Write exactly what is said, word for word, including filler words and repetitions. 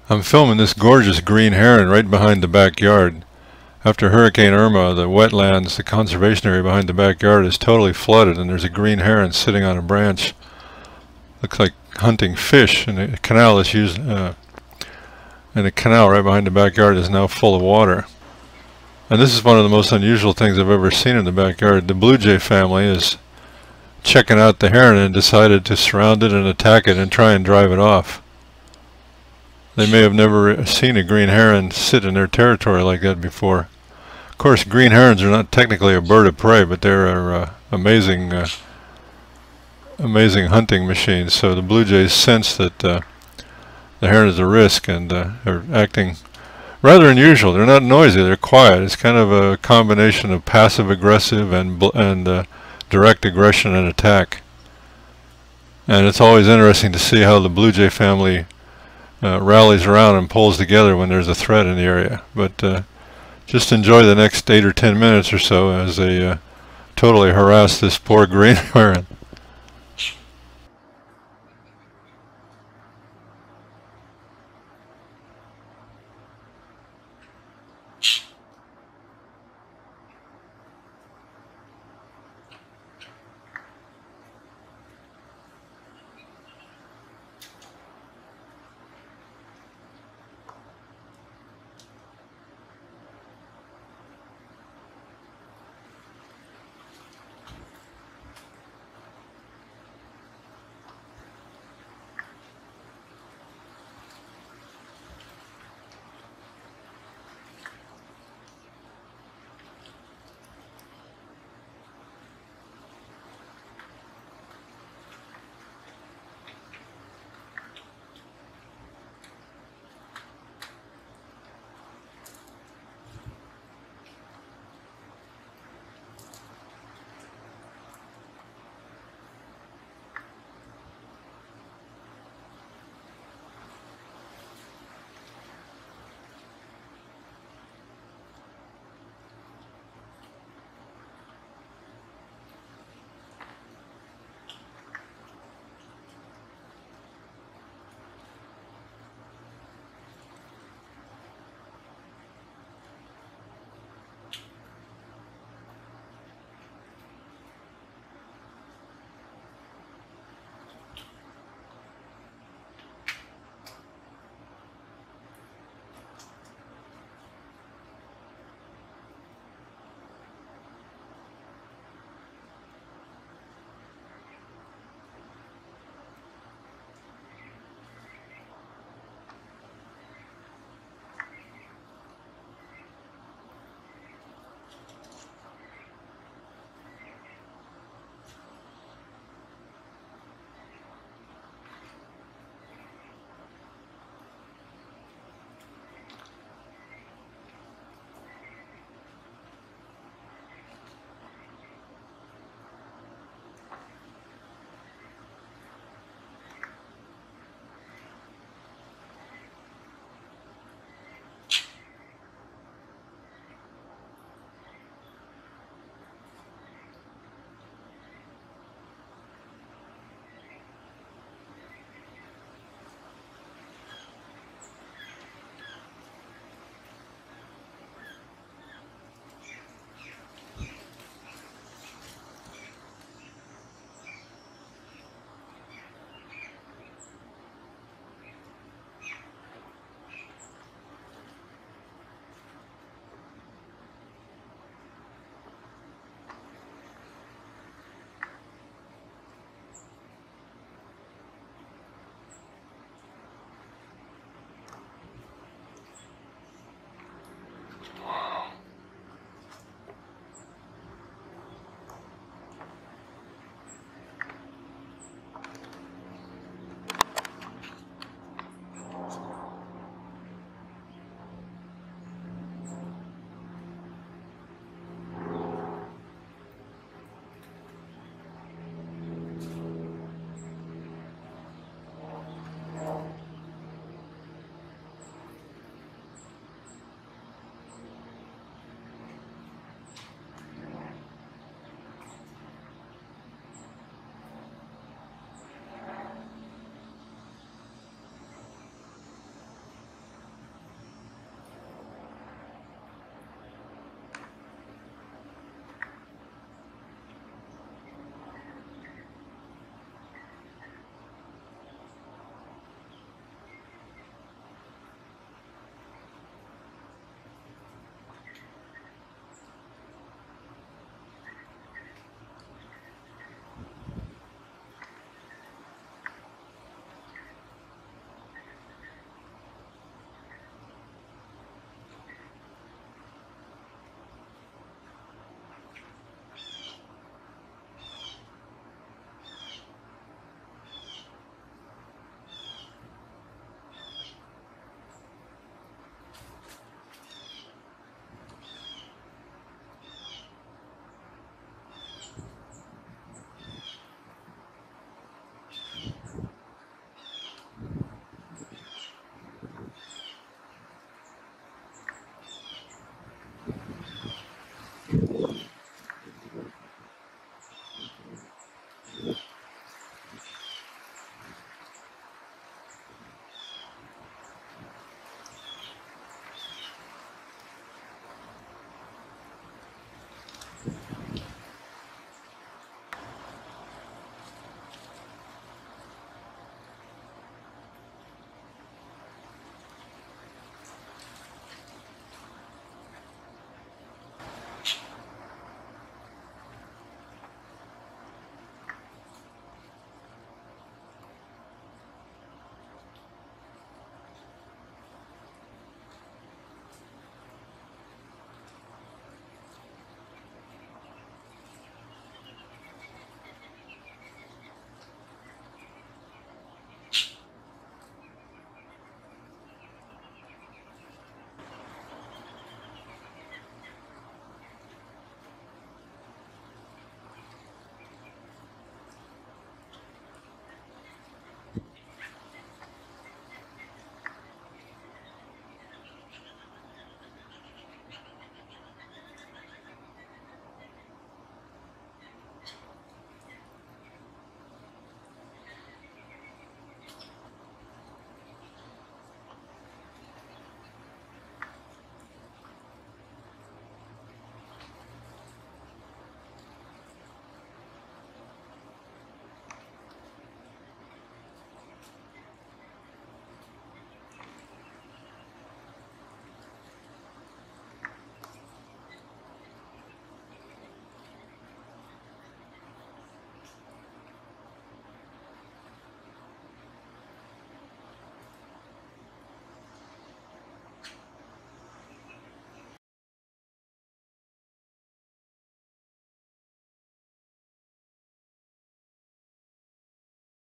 I'm filming this gorgeous green heron right behind the backyard. After Hurricane Irma, the wetlands, the conservation area behind the backyard is totally flooded, and there's a green heron sitting on a branch. Looks like hunting fish, and a canal is used, uh, and a canal right behind the backyard is now full of water. And this is one of the most unusual things I've ever seen in the backyard. The blue jay family is checking out the heron and decided to surround it and attack it and try and drive it off. They may have never seen a green heron sit in their territory like that before. Of course, green herons are not technically a bird of prey, but they're uh, amazing, uh, amazing hunting machines. So the blue jays sense that uh, the heron is a risk, and uh, are acting rather unusual. They're not noisy; they're quiet. It's kind of a combination of passive-aggressive and bl and uh, direct aggression and attack. And it's always interesting to see how the blue jay family Uh, rallies around and pulls together when there's a threat in the area. But uh, just enjoy the next eight or ten minutes or so as they uh, totally harass this poor green heron.